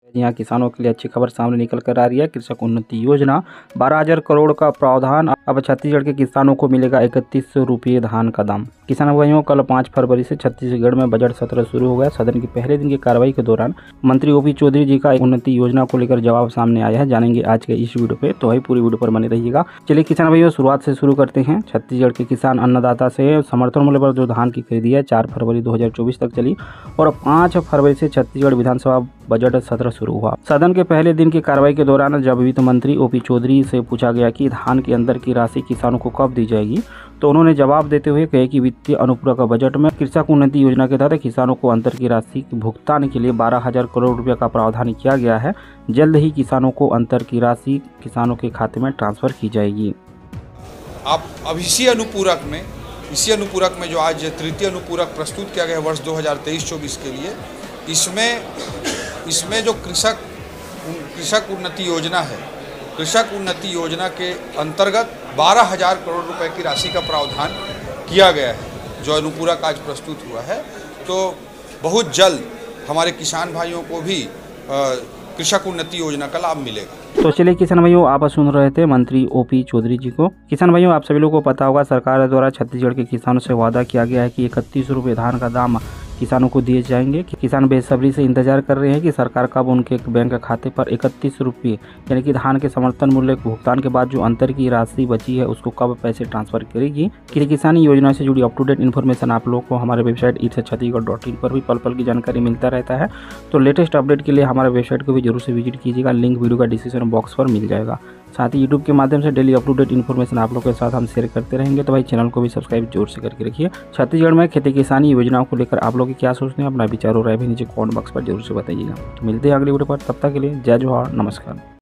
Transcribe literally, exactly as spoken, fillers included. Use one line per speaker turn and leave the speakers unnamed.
यहाँ किसानों के लिए अच्छी खबर सामने निकल कर आ रही है। कृषक उन्नति योजना बारह हजार करोड़ का प्रावधान, अब छत्तीसगढ़ के किसानों को मिलेगा इकतीस सौ रुपये धान का दाम। किसान भाइयों, कल पाँच फरवरी से छत्तीसगढ़ में बजट सत्र शुरू हो गया। सदन के पहले दिन की कार्रवाई के दौरान मंत्री ओपी चौधरी जी का उन्नति योजना को लेकर जवाब सामने आया है। जानेंगे आज के इस वीडियो पे, तो वही पूरी वीडियो पर बने रहिएगा। चलिए किसान भाइयों, शुरुआत से शुरू करते हैं। छत्तीसगढ़ के किसान अन्नदाता से समर्थन मूल्य पर जो धान की खरीदी है चार फरवरी दो हजार चौबीस तक चली और पाँच फरवरी से छत्तीसगढ़ विधानसभा बजट सत्र शुरू हुआ। सदन के पहले दिन की कार्रवाई के दौरान जब वित्त मंत्री ओपी चौधरी से पूछा गया कि धान के अंदर की राशि किसानों को कब दी जाएगी, तो उन्होंने जवाब देते हुए कहे कि वित्तीय अनुपूरक बजट में कृषक उन्नति योजना के तहत किसानों को अंतर की राशि के भुगतान के लिए बारह हजार करोड़ रुपए का प्रावधान किया गया है। जल्द ही किसानों को अंतर की राशि किसानों के खाते में ट्रांसफर की जाएगी।
अब अब इसी अनुपूरक में इसी अनुपूरक में जो आज तृतीय अनुपूरक प्रस्तुत किया गया वर्ष दो हज़ार तेईस चौबीस के लिए, इसमें इसमें जो कृषक कृषक उन्नति योजना है, कृषक उन्नति योजना के अंतर्गत बारह हजार करोड़ रुपए की राशि का प्रावधान किया गया है, जो अनुपूरक आज प्रस्तुत हुआ है। तो बहुत जल्द हमारे किसान भाइयों को भी कृषक उन्नति योजना का लाभ मिलेगा।
तो चलिए किसान भाइयों, आप सुन रहे थे मंत्री ओपी चौधरी जी को। किसान भाइयों, आप सभी लोगों को पता होगा, सरकार द्वारा छत्तीसगढ़ के किसानों से वादा किया गया है कि इकतीस रुपये धान का दाम किसानों को दिए जाएंगे। किसान बेसब्री से इंतजार कर रहे हैं कि सरकार कब उनके बैंक खाते पर इकतीस रुपये यानी कि धान के समर्थन मूल्य भुगतान के बाद जो अंतर की राशि बची है उसको कब पैसे ट्रांसफर करेगी। कि किसानी योजना से जुड़ी अप टू डेट इन्फॉर्मेशन आप लोगों को हमारे website e Chhattisgarh dot in पर भी पल पल की जानकारी मिलता रहता है। तो लेटेस्ट अपडेट के लिए हमारे वेबसाइट को भी जरूर से विजिट कीजिएगा, लिंक वीडियो का डिस्क्रिप्शन बॉक्स पर मिल जाएगा। साथ ही यूट्यूब के माध्यम से daily up to date information आप लोगों के साथ हम शेयर करते रहेंगे। तो भाई चैनल को भी सब्सक्राइब जोर से करके रखिए। छत्तीसगढ़ में खेती किसानी योजनाओं को लेकर आप लोग क्या सोचते हैं, अपना विचार और राय भी नीचे कमेंट बॉक्स पर जरूर से बताइएगा। तो मिलते हैं अगली वीडियो पर, तब तक के लिए जय जोहार, नमस्कार।